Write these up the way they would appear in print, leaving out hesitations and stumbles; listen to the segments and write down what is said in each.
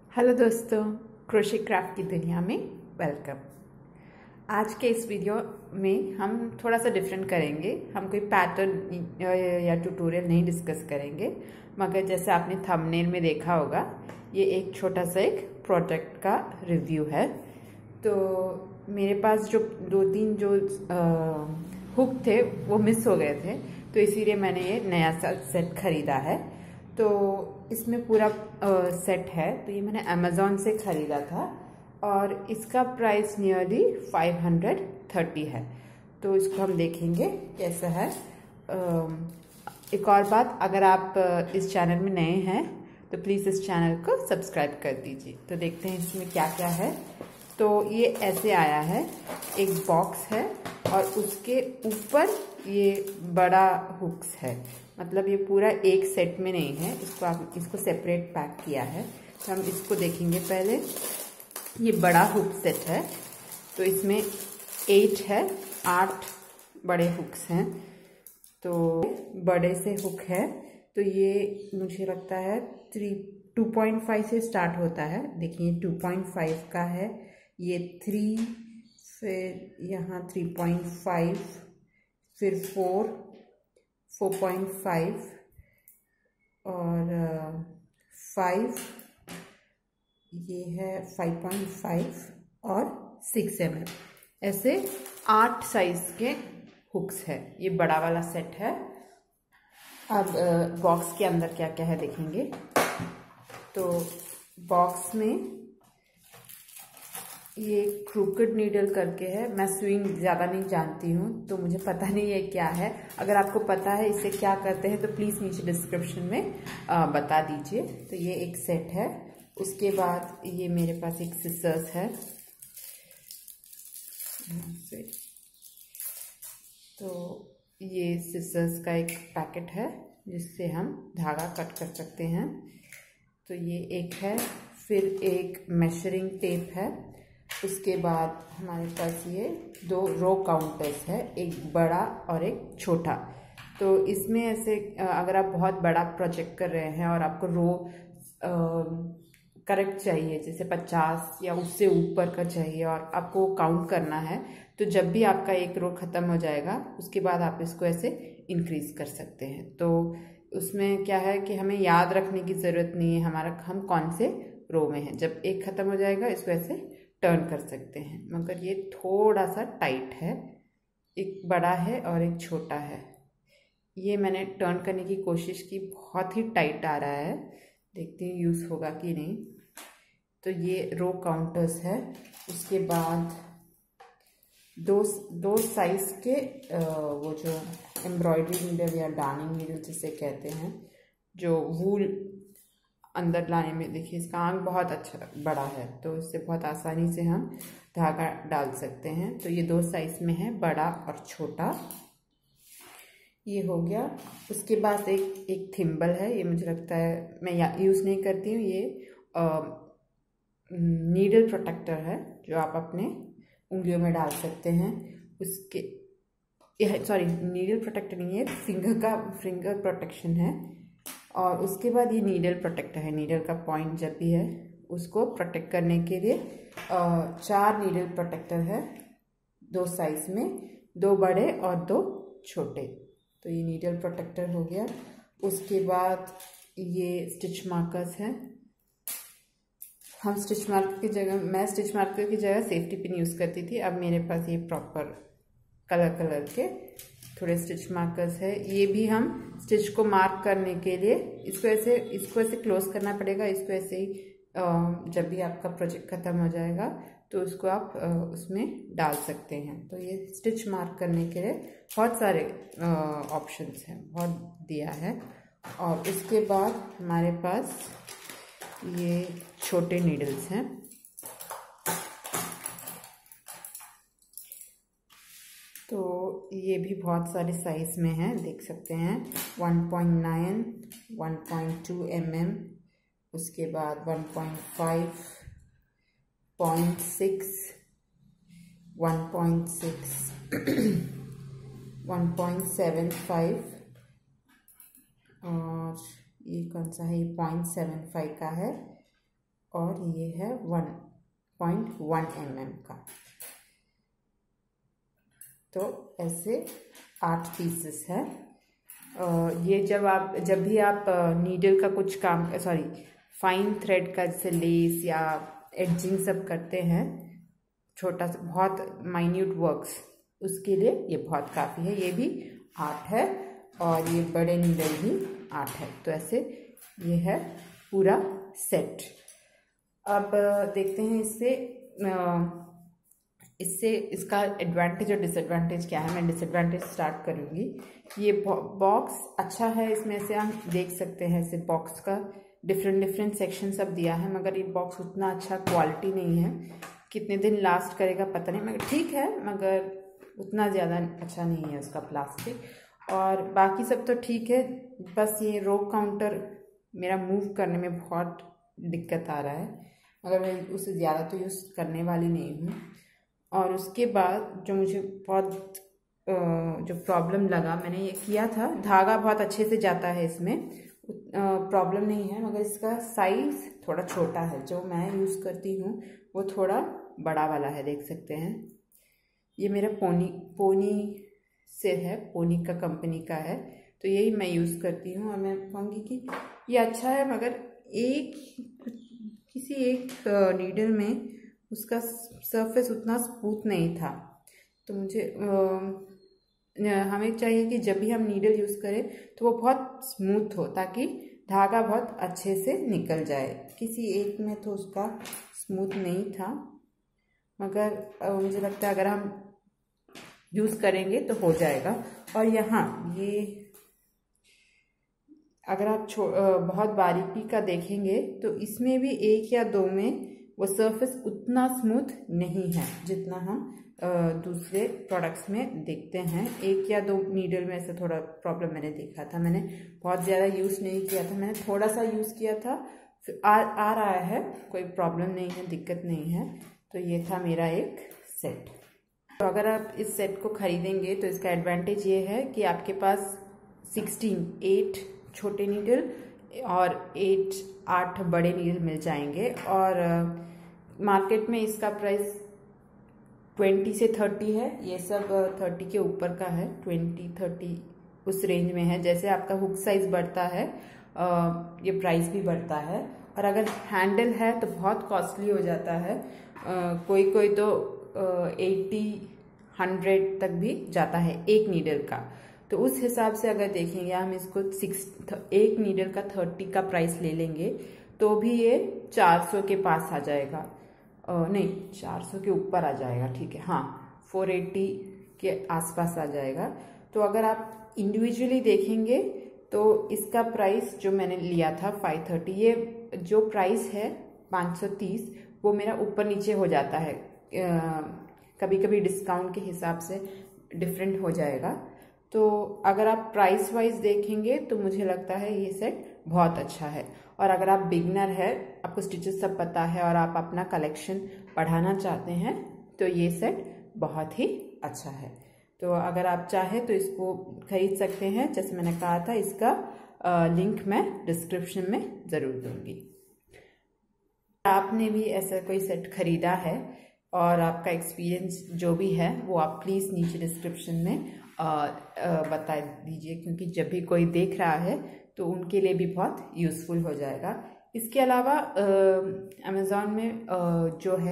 Hello दोस्तों, crochet craft की दुनिया में वेलकम। आज के इस वीडियो में हम थोड़ा सा डिफरेंट करेंगे। हम कोई पैटर्न या ट्यूटोरियल नहीं डिस्कस करेंगे, मगर जैसे आपने थंबनेल में देखा होगा, ये एक छोटा सा एक प्रोडक्ट का रिव्यू है। तो मेरे पास जो दो तीन जो हुक थे वो मिस हो गए थे, तो इसीलिए मैंने ये नया सा सेट खरीदा है। तो इसमें पूरा सेट है। तो ये मैंने अमेज़ॉन से ख़रीदा था और इसका प्राइस नियरली 530 है। तो इसको हम देखेंगे कैसा है। एक और बात, अगर आप इस चैनल में नए हैं तो प्लीज़ इस चैनल को सब्सक्राइब कर दीजिए। तो देखते हैं इसमें क्या क्या है। तो ये ऐसे आया है, एक बॉक्स है और उसके ऊपर ये बड़ा हुक्स है। मतलब ये पूरा एक सेट में नहीं है, इसको सेपरेट पैक किया है। तो हम इसको देखेंगे पहले। ये बड़ा हुक सेट है, तो इसमें 8 बड़े हुक्स हैं। तो बड़े से हुक है, तो ये मुझे लगता है 2.5 से स्टार्ट होता है। देखिए 2.5 का है, ये 3, फिर यहाँ 3.5, फिर 4.5 और 5, ये है 5.5 और 6 mm। ऐसे 8 साइज के हुक्स है। ये बड़ा वाला सेट है। अब बॉक्स के अंदर क्या क्या है देखेंगे। तो बॉक्स में ये क्रूकेड नीडल करके है। मैं स्विंग ज़्यादा नहीं जानती हूँ, तो मुझे पता नहीं है क्या है। अगर आपको पता है इसे क्या करते हैं तो प्लीज़ नीचे डिस्क्रिप्शन में बता दीजिए। तो ये एक सेट है। उसके बाद ये मेरे पास एक सिजर्स है। तो ये सिजर्स का एक पैकेट है जिससे हम धागा कट कर सकते हैं। तो ये एक है। फिर एक मेजरिंग टेप है। उसके बाद हमारे पास ये 2 रो काउंटर्स है, एक बड़ा और एक छोटा। तो इसमें ऐसे अगर आप बहुत बड़ा प्रोजेक्ट कर रहे हैं और आपको रो करेक्ट चाहिए, जैसे 50 या उससे ऊपर का चाहिए और आपको काउंट करना है, तो जब भी आपका एक रो ख़त्म हो जाएगा उसके बाद आप इसको ऐसे इंक्रीज़ कर सकते हैं। तो उसमें क्या है कि हमें याद रखने की ज़रूरत नहीं है हम कौन से रो में हैं। जब एक ख़त्म हो जाएगा इसको ऐसे टर्न कर सकते हैं। मगर ये थोड़ा सा टाइट है, एक बड़ा है और एक छोटा है। ये मैंने टर्न करने की कोशिश की, बहुत ही टाइट आ रहा है। देखते हैं यूज़ होगा कि नहीं। तो ये रो काउंटर्स है। उसके बाद दो साइज़ के वो जो एम्ब्रॉयडरी नीडल या डार्निंग नीडल जिसे कहते हैं, जो वूल अंदर लाने में, देखिए इसका आंक बहुत अच्छा बड़ा है, तो इससे बहुत आसानी से हम धागा डाल सकते हैं। तो ये 2 साइज में है, बड़ा और छोटा। ये हो गया। उसके बाद एक थिम्बल है। ये मुझे लगता है मैं यूज़ नहीं करती हूँ। ये नीडल प्रोटेक्टर है जो आप अपने उंगलियों में डाल सकते हैं। उसके सॉरी, नीडल प्रोटेक्टर नहीं है, फिंगर प्रोटेक्शन है। और उसके बाद ये नीडल प्रोटेक्टर है। नीडल का पॉइंट जब भी है उसको प्रोटेक्ट करने के लिए 4 नीडल प्रोटेक्टर है, 2 साइज में, 2 बड़े और 2 छोटे। तो ये नीडल प्रोटेक्टर हो गया। उसके बाद ये स्टिच मार्कर्स हैं। मैं स्टिच मार्कर की जगह सेफ्टी पिन यूज़ करती थी। अब मेरे पास ये प्रॉपर कलर के थोड़े स्टिच मार्कर्स है। ये भी हम स्टिच को मार्क करने के लिए इसको ऐसे क्लोज करना पड़ेगा। इसको ऐसे ही जब भी आपका प्रोजेक्ट ख़त्म हो जाएगा तो उसको आप उसमें डाल सकते हैं। तो ये स्टिच मार्क करने के लिए बहुत सारे ऑप्शंस हैं, बहुत दिया है। और उसके बाद हमारे पास ये छोटे नीडल्स हैं। तो ये भी बहुत सारे साइज़ में हैं, देख सकते हैं। 1.9, 1.2 mm, उसके बाद 1.5, 0.6, 1.6, 1.75 और ये कौन सा है, ये 0.75 का है। और ये है 1.1 mm का। तो ऐसे 8 पीसेस है। ये जब भी आप नीडल का कुछ काम फाइन थ्रेड का जैसे लेस या एडजिंग सब करते हैं, छोटा सा बहुत माइन्यूट वर्क्स, उसके लिए ये बहुत काफ़ी है। ये भी 8 है और ये बड़े नीडल भी 8 है। तो ऐसे ये है पूरा सेट। अब देखते हैं इसका एडवांटेज और डिसएडवांटेज क्या है। मैं डिसएडवांटेज स्टार्ट करूँगी। ये बॉक्स अच्छा है, इसमें से हम देख सकते हैं इसे बॉक्स का डिफरेंट सेक्शन सब दिया है, मगर ये बॉक्स उतना अच्छा क्वालिटी नहीं है। कितने दिन लास्ट करेगा पता नहीं, मगर ठीक है, मगर उतना ज़्यादा अच्छा नहीं है उसका प्लास्टिक। और बाकी सब तो ठीक है, बस ये रो काउंटर मेरा मूव करने में बहुत दिक्कत आ रहा है, मगर मैं उसे ज़्यादा तो यूज़ करने वाली नहीं हूँ। और उसके बाद जो मुझे बहुत जो प्रॉब्लम लगा, मैंने ये किया था, धागा बहुत अच्छे से जाता है इसमें, प्रॉब्लम नहीं है, मगर इसका साइज़ थोड़ा छोटा है। जो मैं यूज़ करती हूँ वो थोड़ा बड़ा वाला है, देख सकते हैं। ये मेरा पोनी से है, पोनी का कंपनी का है, तो यही मैं यूज़ करती हूँ। और मैं कहूँगी कि ये अच्छा है, मगर किसी एक नीडल में उसका सरफेस उतना स्मूथ नहीं था। तो मुझे हमें चाहिए कि जब भी हम नीडल यूज़ करें तो वो बहुत स्मूथ हो, ताकि धागा बहुत अच्छे से निकल जाए। किसी एक में तो उसका स्मूथ नहीं था, मगर मुझे लगता है अगर हम यूज़ करेंगे तो हो जाएगा। और यहाँ ये अगर आप बहुत बारीकी का देखेंगे तो इसमें भी 1 या 2 में वो सरफेस उतना स्मूथ नहीं है जितना हम दूसरे प्रोडक्ट्स में देखते हैं। 1 या 2 नीडल में ऐसा थोड़ा प्रॉब्लम मैंने देखा था। मैंने बहुत ज़्यादा यूज़ नहीं किया था, मैंने थोड़ा सा यूज़ किया था, फिर आ रहा है, कोई प्रॉब्लम नहीं है, दिक्कत नहीं है। तो ये था मेरा एक सेट। तो अगर आप इस सेट को ख़रीदेंगे तो इसका एडवांटेज ये है कि आपके पास 8 छोटे नीडल और 8 बड़े नीडल मिल जाएंगे। और मार्केट में इसका प्राइस 20 से 30 है, ये सब 30 के ऊपर का है, 20-30 उस रेंज में है। जैसे आपका हुक साइज बढ़ता है ये प्राइस भी बढ़ता है। और अगर हैंडल है तो बहुत कॉस्टली हो जाता है, कोई तो 80-100 तक भी जाता है एक नीडल का। तो उस हिसाब से अगर देखेंगे हम इसको एक नीडल का 30 का प्राइस ले लेंगे तो भी ये 400 के पास आ जाएगा, नहीं 400 के ऊपर आ जाएगा, ठीक है, हाँ 480 के आसपास आ जाएगा। तो अगर आप इंडिविजुअली देखेंगे तो इसका प्राइस जो मैंने लिया था 530, ये जो प्राइस है 530 वो मेरा ऊपर नीचे हो जाता है, कभी कभी डिस्काउंट के हिसाब से डिफरेंट हो जाएगा। तो अगर आप प्राइस वाइज देखेंगे तो मुझे लगता है ये सेट बहुत अच्छा है। और अगर आप बिगनर है, आपको स्टिचेस सब पता है और आप अपना कलेक्शन बढ़ाना चाहते हैं तो ये सेट बहुत ही अच्छा है। तो अगर आप चाहें तो इसको खरीद सकते हैं। जैसे मैंने कहा था, इसका लिंक मैं डिस्क्रिप्शन में ज़रूर दूंगी। आपने भी ऐसा कोई सेट खरीदा है और आपका एक्सपीरियंस जो भी है वो आप प्लीज़ नीचे डिस्क्रिप्शन में बता दीजिए, क्योंकि जब भी कोई देख रहा है तो उनके लिए भी बहुत यूज़फुल हो जाएगा। इसके अलावा अमेज़ॉन में जो है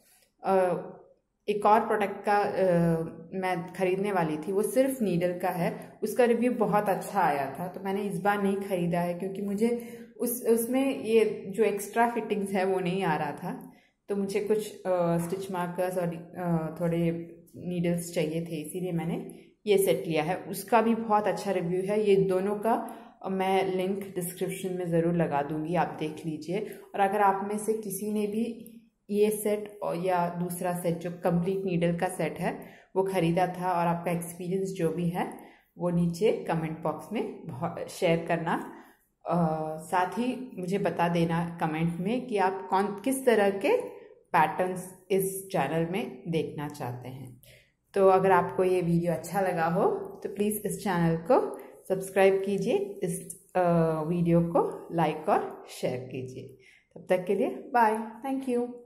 एक और प्रोडक्ट का मैं ख़रीदने वाली थी, वो सिर्फ नीडल का है, उसका रिव्यू बहुत अच्छा आया था। तो मैंने इस बार नहीं ख़रीदा है क्योंकि मुझे उसमें ये जो एक्स्ट्रा फिटिंग्स है वो नहीं आ रहा था। तो मुझे कुछ स्टिच मार्कर्स और थोड़े नीडल्स चाहिए थे, इसीलिए मैंने ये सेट लिया है। उसका भी बहुत अच्छा रिव्यू है। ये दोनों का मैं लिंक डिस्क्रिप्शन में ज़रूर लगा दूंगी, आप देख लीजिए। और अगर आप में से किसी ने भी ये सेट और या दूसरा सेट जो कंप्लीट नीडल का सेट है वो ख़रीदा था और आपका एक्सपीरियंस जो भी है वो नीचे कमेंट बॉक्स में शेयर करना। साथ ही मुझे बता देना कमेंट में कि आप किस तरह के पैटर्न्स इस चैनल में देखना चाहते हैं। तो अगर आपको ये वीडियो अच्छा लगा हो तो प्लीज़ इस चैनल को सब्सक्राइब कीजिए, इस वीडियो को लाइक और शेयर कीजिए। तब तक के लिए बाय, थैंक यू।